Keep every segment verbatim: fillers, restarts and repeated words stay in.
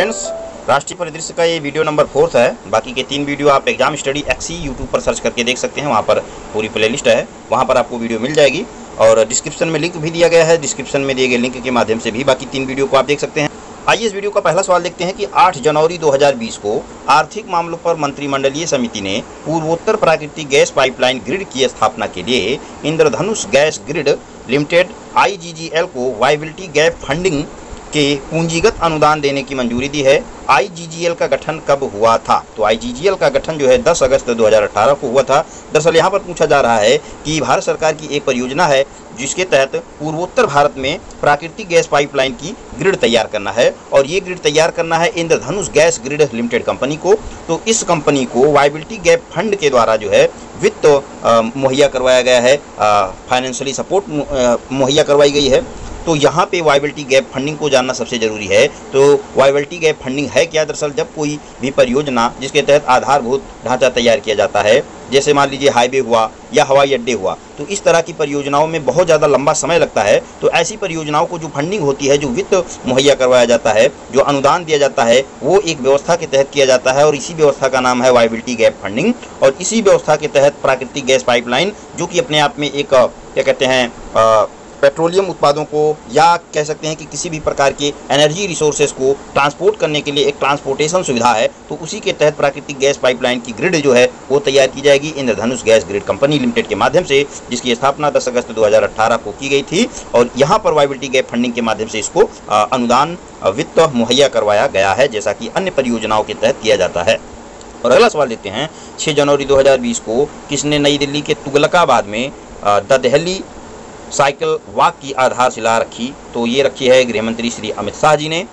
Friends, राष्ट्रीय परिदृश्य का ये वीडियो नंबर फोर्थ है। बाकी के तीन वीडियो आप एग्जाम स्टडी एक्सी यूट्यूब पर सर्च करके देख सकते हैं। वहाँ पर पूरी प्लेलिस्ट है, वहाँ पर आपको वीडियो मिल जाएगी और डिस्क्रिप्शन में लिंक भी दिया गया है। डिस्क्रिप्शन में दिए गए लिंक के माध्यम से भी बाकी तीन वीडियो को आप देख सकते हैं। आइए इस वीडियो का पहला सवाल देखते हैं कि आठ जनवरी दो हज़ार बीस को आर्थिक मामलों पर मंत्रिमंडलीय समिति ने पूर्वोत्तर प्राकृतिक गैस पाइपलाइन ग्रिड की स्थापना के लिए Indradhanush gas grid limited I G G L को वायबिलिटी गैप फंडिंग के पूंजीगत अनुदान देने की मंजूरी दी है। आई जी जी एल का गठन कब हुआ था? तो आई जी जी एल का गठन जो है दस अगस्त दो हज़ार अठारह को हुआ था। दरअसल यहाँ पर पूछा जा रहा है कि भारत सरकार की एक परियोजना है जिसके तहत पूर्वोत्तर भारत में प्राकृतिक गैस पाइपलाइन की ग्रिड तैयार करना है और ये ग्रिड तैयार करना है Indradhanush gas grid limited company को। तो इस कंपनी को वायबिलिटी गैप फंड के द्वारा जो है वित्त मुहैया करवाया गया है, फाइनेंशियली सपोर्ट मुहैया करवाई गई है। तो यहाँ पे वायबिलिटी गैप फंडिंग को जानना सबसे ज़रूरी है। तो वायबिलिटी गैप फंडिंग है क्या? दरअसल जब कोई भी परियोजना जिसके तहत आधारभूत ढांचा तैयार किया जाता है, जैसे मान लीजिए हाईवे हुआ या हवाई अड्डे हुआ, तो इस तरह की परियोजनाओं में बहुत ज़्यादा लंबा समय लगता है। तो ऐसी परियोजनाओं को जो फंडिंग होती है, जो वित्त मुहैया करवाया जाता है, जो अनुदान दिया जाता है, वो एक व्यवस्था के तहत किया जाता है और इसी व्यवस्था का नाम है वायबिलिटी गैप फंडिंग। और इसी व्यवस्था के तहत प्राकृतिक गैस पाइपलाइन, जो कि अपने आप में एक क्या कहते हैं आ, पेट्रोलियम उत्पादों को या कह सकते हैं कि किसी भी प्रकार के एनर्जी रिसोर्सेज को ट्रांसपोर्ट करने के लिए एक ट्रांसपोर्टेशन सुविधा है। तो उसी के तहत प्राकृतिक गैस पाइपलाइन की ग्रिड जो है वो तैयार की जाएगी Indradhanush gas grid company limited के माध्यम से, जिसकी स्थापना दस अगस्त दो हज़ार अठारह को की गई थी। और यहाँ पर वायबिलिटी गैप फंडिंग के माध्यम से इसको अनुदान वित्त मुहैया करवाया गया है, जैसा कि अन्य परियोजनाओं के तहत किया जाता है। और अगला सवाल देखते हैं, छः जनवरी दो हज़ार बीस को किसने नई दिल्ली के तुगलकाबाद में द दिल्ली साइकिल वॉक की आधारशिला रखी? तो ये रखी है गृह मंत्री श्री अमित शाह जी ने।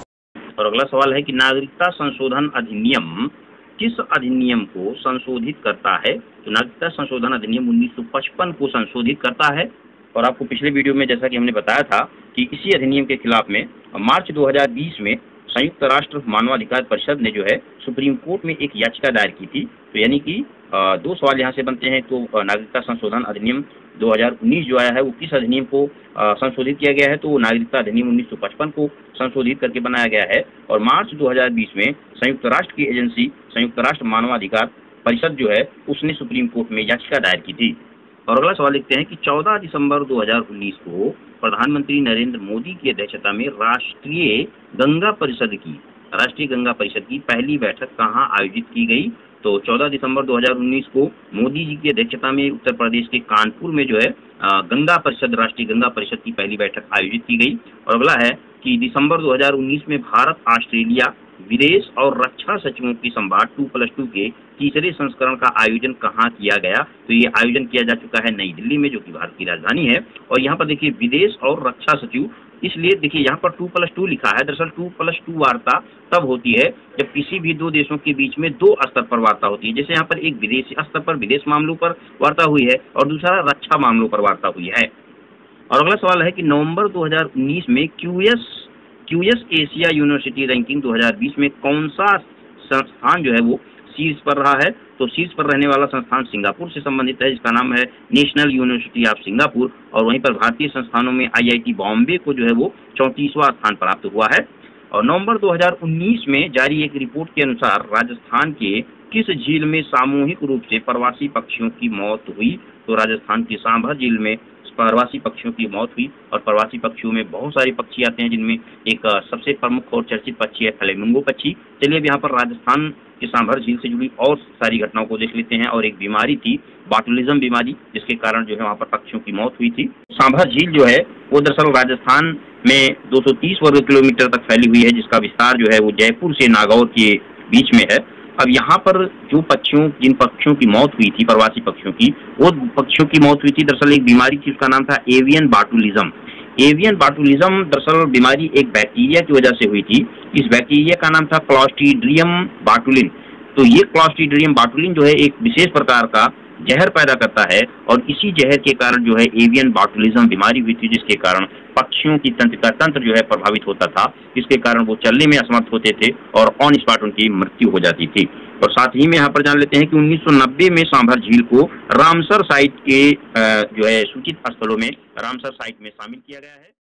और अगला सवाल है कि नागरिकता संशोधन अधिनियम किस अधिनियम को संशोधित करता है? तो नागरिकता संशोधन अधिनियम उन्नीस सौ पचपन को संशोधित करता है। और आपको पिछले वीडियो में जैसा कि हमने बताया था कि इसी अधिनियम के खिलाफ में मार्च दो हज़ार बीस में संयुक्त राष्ट्र मानवाधिकार परिषद ने जो है सुप्रीम कोर्ट में एक याचिका दायर की थी। तो यानी कि दो सवाल यहाँ से बनते हैं। तो नागरिकता संशोधन अधिनियम दो हज़ार उन्नीस जो आया है वो किस अधिनियम को संशोधित किया गया है? तो नागरिकता अधिनियम उन्नीस सौ पचपन को संशोधित करके बनाया गया है। और मार्च दो हज़ार बीस में संयुक्त राष्ट्र की एजेंसी संयुक्त राष्ट्र मानवाधिकार परिषद जो है उसने सुप्रीम कोर्ट में याचिका दायर की थी। और अगला सवाल देखते हैं कि चौदह दिसंबर दो हज़ार उन्नीस को प्रधानमंत्री नरेंद्र मोदी की अध्यक्षता में राष्ट्रीय गंगा परिषद की राष्ट्रीय गंगा परिषद की पहली बैठक कहाँ आयोजित की गई? तो चौदह दिसंबर दो हज़ार उन्नीस को मोदी जी की अध्यक्षता में उत्तर प्रदेश के कानपुर में जो है गंगा परिषद राष्ट्रीय गंगा परिषद की पहली बैठक आयोजित की गई। और अगला है कि दिसंबर दो हज़ार उन्नीस में भारत ऑस्ट्रेलिया विदेश और रक्षा सचिवों की संवाद टू प्लस टू के तीसरे संस्करण का आयोजन कहाँ किया गया? तो ये आयोजन किया जा चुका है नई दिल्ली में, जो कि भारत की राजधानी है। और यहाँ पर देखिए विदेश और रक्षा सचिव, इसलिए देखिए यहाँ पर टू प्लस टू लिखा है। दरअसल टू प्लस टू वार्ता तब होती है जब किसी भी दो देशों के बीच में दो स्तर पर वार्ता होती है। जैसे यहाँ पर एक विदेशी स्तर पर विदेश मामलों पर वार्ता हुई है और दूसरा रक्षा मामलों पर वार्ता हुई है। और अगला सवाल है कि नवंबर दो हज़ार उन्नीस में QS QS Asia university ranking दो हज़ार बीस में कौन सा संस्थान जो है वो शीर्ष पर रहा है? तो शीर्ष पर रहने वाला संस्थान सिंगापुर से संबंधित है, जिसका नाम है नेशनल यूनिवर्सिटी ऑफ सिंगापुर। और वहीं पर भारतीय संस्थानों में आई आई टी बॉम्बे को जो है वो चौंतीसवां स्थान प्राप्त हुआ है। और नवंबर दो हज़ार उन्नीस में जारी एक रिपोर्ट के अनुसार राजस्थान के किस झील में सामूहिक रूप से प्रवासी पक्षियों की मौत हुई? तो राजस्थान की सांभर झील में प्रवासी पक्षियों की मौत हुई। और प्रवासी पक्षियों में बहुत सारे पक्षी आते हैं, जिनमें एक सबसे प्रमुख और चर्चित पक्षी है फ्लेमिंगो पक्षी। चलिए अब यहाँ पर राजस्थान के सांभर झील से जुड़ी और सारी घटनाओं को देख लेते हैं। और एक बीमारी थी बाटुलिज्म बीमारी, जिसके कारण जो है वहाँ पर पक्षियों की मौत हुई थी। सांभर झील जो है वो दरअसल राजस्थान में दो सौ तीस वर्ग किलोमीटर तक फैली हुई है, जिसका विस्तार जो है वो जयपुर से नागौर के बीच में है। अब यहाँ पर जो पक्षियों जिन पक्षियों की मौत हुई थी, प्रवासी पक्षियों की, वो पक्षियों की मौत हुई थी दरअसल एक बीमारी थी, उसका नाम था एवियन बाटुलिज्म। एवियन बाटुलिज्म दरअसल बीमारी एक बैक्टीरिया की वजह से हुई थी। इस बैक्टीरिया का नाम था क्लॉस्ट्रीडियम बाटुलिन। तो ये क्लॉस्ट्रीडियम बाटुलिन जो है एक विशेष प्रकार का जहर पैदा करता है और इसी जहर के कारण जो है एवियन बाटुलिज्म बीमारी हुई थी, जिसके कारण पक्षियों की तंत्र का तंत्र जो है प्रभावित होता था, जिसके कारण वो चलने में असमर्थ होते थे और ऑन स्पॉट उनकी मृत्यु हो जाती थी। और साथ ही में यहाँ पर जान लेते हैं कि उन्नीस सौ नब्बे में सांभर झील को रामसर साइट के जो है सूचित स्थलों में रामसर साइट में शामिल किया गया है।